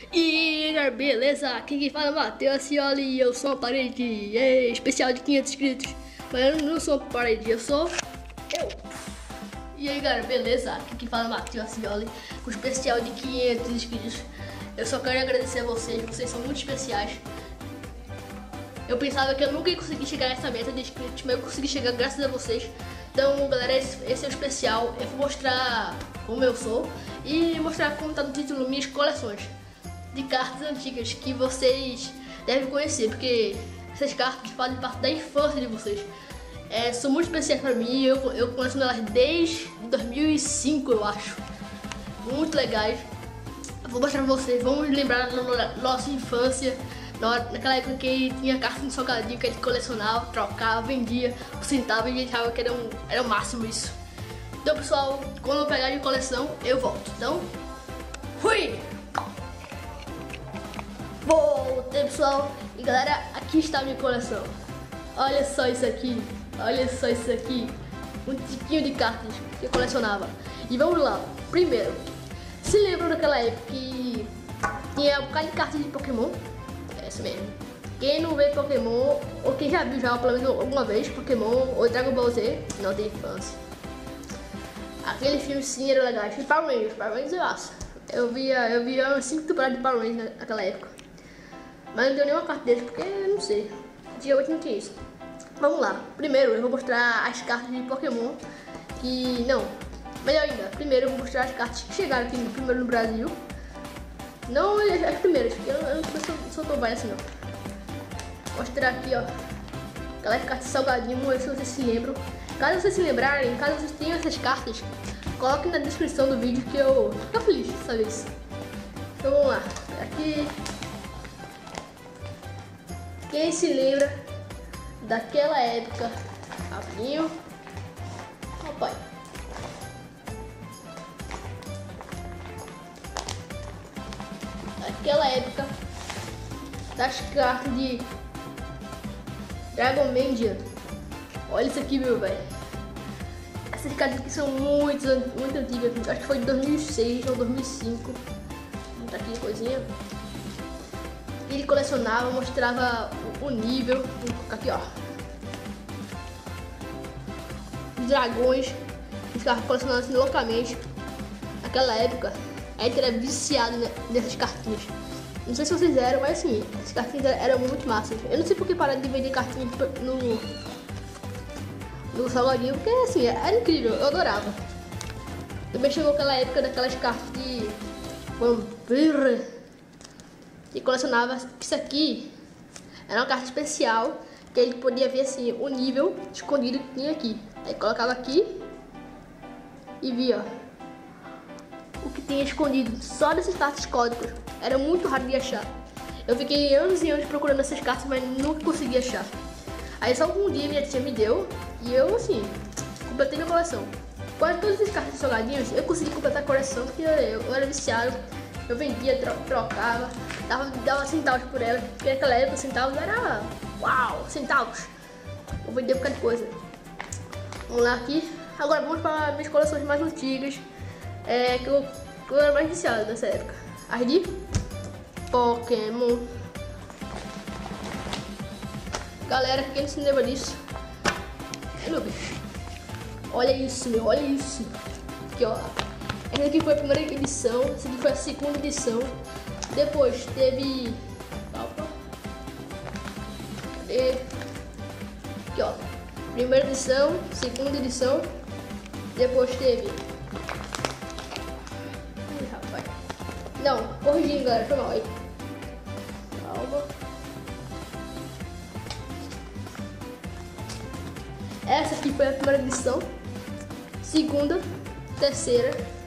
E beleza, aqui quem fala é Matheus Cioli e eu sou uma parede especial de 500 inscritos. Mas eu não sou uma parede, eu sou eu. E aí galera, beleza? Aqui quem fala é Matheus Cioli com especial de 500 inscritos. Eu só quero agradecer a vocês são muito especiais. Eu pensava que eu nunca ia conseguir chegar nessa meta de inscritos, mas eu consegui chegar graças a vocês. Então galera, esse é o especial. Eu vou mostrar como eu sou e mostrar como tá no título minhas coleções de cartas antigas que vocês devem conhecer, porque essas cartas fazem parte da infância de vocês. São muito especiais para mim, eu conheço elas desde 2005, eu acho. Muito legais. Eu vou mostrar pra vocês, vamos lembrar da nossa infância, naquela época que tinha cartas de salgadinho que a gente colecionava, trocava, vendia por centavo e a gente achava que era o máximo isso. Então pessoal, quando eu pegar de coleção, eu volto. Então, fui! Voltei pessoal, e galera, aqui está a minha coleção. Olha só isso aqui, um tiquinho de cartas que eu colecionava. E vamos lá, primeiro, se lembram daquela época que tinha um bocado de cartas de Pokémon? É isso mesmo. Quem não vê Pokémon, ou quem já viu já pelo menos alguma vez Pokémon ou Dragon Ball Z, não tem infância. Aquele filme sim era legal, e Power Rangers eu acho. Eu via umas 5 temporadas de Power Rangers naquela época. Mas não deu nenhuma carta deles, porque não sei. Antigamente não tinha isso. Vamos lá. Primeiro eu vou mostrar as cartas de Pokémon. Melhor ainda. Primeiro eu vou mostrar as cartas que chegaram aqui primeiro no Brasil. Não as primeiras, porque eu não sou tão velho assim não. Vou mostrar aqui, ó. Aquelas cartas de salgadinho, vamos ver se vocês se lembram. Caso vocês se lembrarem, caso vocês tenham essas cartas, coloquem na descrição do vídeo que eu fico feliz de saber isso. Então vamos lá. Aqui. Quem se lembra daquela época? Rapinho. Papai. Daquela época das cartas de Dragon Ball. Olha isso aqui, meu velho. Essas cartas aqui são muito antigas. Acho que foi de 2006 ou 2005. Tá aqui coisinha. Ele colecionava, mostrava o nível. Aqui, ó. Os dragões. Ele ficava colecionando assim loucamente. Naquela época, a gente era viciado nessas cartinhas. Não sei se vocês eram, mas assim, essas cartinhas eram muito massas. Eu não sei porque pararam de vender cartinhas no salgadinho, porque assim, era incrível, eu adorava. Também chegou aquela época daquelas cartas de vampiro. E colecionava isso aqui. Era uma carta especial que ele podia ver assim o nível escondido que tinha aqui. Aí colocava aqui e via o que tinha escondido só dessas cartas códigos. Era muito raro de achar. Eu fiquei anos e anos procurando essas cartas, mas nunca consegui achar. Aí só um dia minha tia me deu e eu assim completei minha coleção. Quase todas as cartas de salgadinhos eu consegui completar a coleção porque eu era viciado. Eu vendia, trocava, dava centavos por ela, porque naquela época centavos era uau, centavos. Eu vendia um bocado de coisa. Vamos lá aqui. Agora vamos para minhas coleções mais antigas, que eu era mais viciado nessa época. As de Pokémon. Galera, quem não se lembra disso? Olha isso, meu, olha isso. Aqui, ó. Essa aqui foi a primeira edição, essa aqui foi a segunda edição. Depois teve. Cadê? Aqui, ó. Primeira edição, segunda edição. Depois teve. Ih, rapaz. Não, corrigindo, galera, foi mal aí. Calma. Essa aqui foi a primeira edição. Segunda, terceira.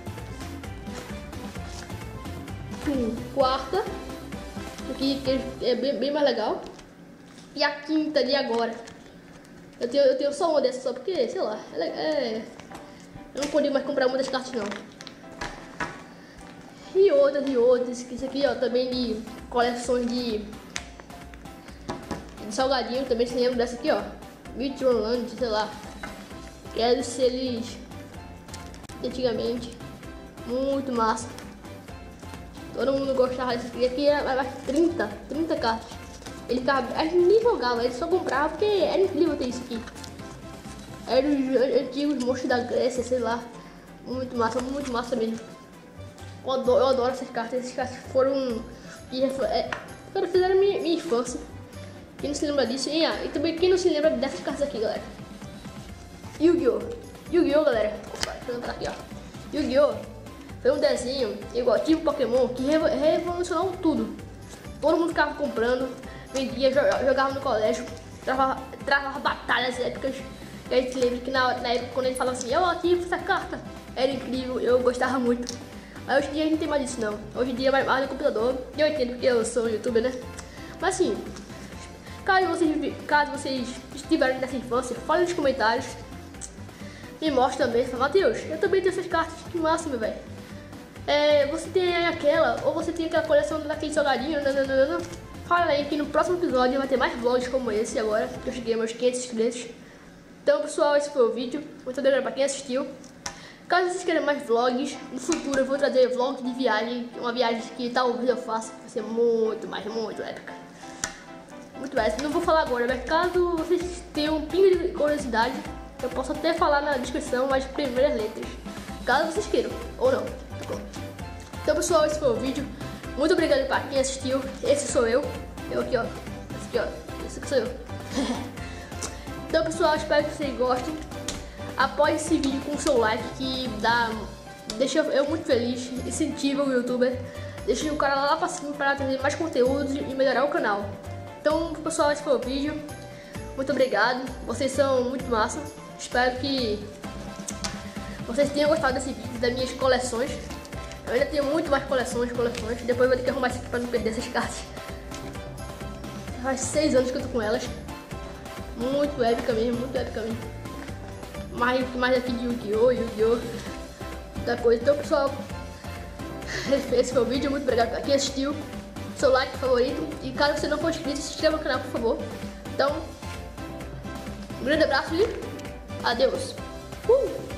Quarta, que é bem mais legal. E a quinta de agora. Eu tenho só uma dessas só porque, sei lá, eu não podia mais comprar uma das cartas não. E outras, que isso aqui ó, também de coleções de salgadinho, também se lembra dessa aqui ó, Midland, sei lá. Que é dos seres antigamente, muito massa. Todo mundo gostava desse aqui. Aqui era mais 30 cartas. Ele ficava, a gente nem jogava, ele só comprava porque era incrível ter isso aqui. Era os antigos monstros da Grécia, sei lá. Muito massa mesmo. Eu adoro essas cartas. Essas cartas foram... fizeram minha infância. Quem não se lembra disso? E também quem não se lembra dessas cartas aqui, galera. Yu-Gi-Oh, galera. Opa, deixa eu lembrar aqui, ó. Yu-Gi-Oh foi um desenho igual tipo Pokémon que revolucionou tudo. Todo mundo ficava comprando, vendia, jogava no colégio, travava batalhas épicas. E a gente lembra que na época quando ele falava assim, eu aqui essa carta, era incrível, eu gostava muito. Mas hoje em dia a gente não tem mais isso não. Hoje em dia é mais no computador. Eu entendo porque eu sou youtuber, né? Mas assim, caso vocês estiverem nessa infância, fale nos comentários. Me mostra também, fala, Matheus, eu também tenho essas cartas, que massa, meu velho. Você tem aquela, ou você tem aquela coleção daquele salgadinho, não. Fala aí que no próximo episódio vai ter mais vlogs como esse agora, que eu cheguei aos 500 inscritos. Então pessoal, esse foi o vídeo, muito obrigado pra quem assistiu. Caso vocês queiram mais vlogs, no futuro eu vou trazer vlog de viagem, uma viagem que talvez eu faça, vai ser muito épica. Muito épica, não vou falar agora, mas caso vocês tenham um pingo de curiosidade, eu posso até falar na descrição as primeiras letras, caso vocês queiram, ou não. Então pessoal, esse foi o vídeo. Muito obrigado para quem assistiu. Esse sou eu. Eu aqui, ó. Esse aqui, ó. Esse aqui sou eu. Então pessoal, espero que vocês gostem. Apoie esse vídeo com o seu like, que deixa eu muito feliz. Incentiva o youtuber. Deixa o canal lá pra cima para trazer mais conteúdos e melhorar o canal. Então pessoal, esse foi o vídeo. Muito obrigado. Vocês são muito massa. Espero que vocês tenham gostado desse vídeo, das minhas coleções. Eu ainda tenho muito mais coleções. Depois eu vou ter que arrumar isso aqui pra não perder essas cartas. Faz 6 anos que eu tô com elas. Muito épica mesmo, Mais aqui de Yu-Gi-Oh! Muita coisa. Então pessoal, esse foi o vídeo. Muito obrigado pra quem assistiu. Seu like favorito. E caso você não for inscrito, se inscreva no canal, por favor. Então, um grande abraço e adeus.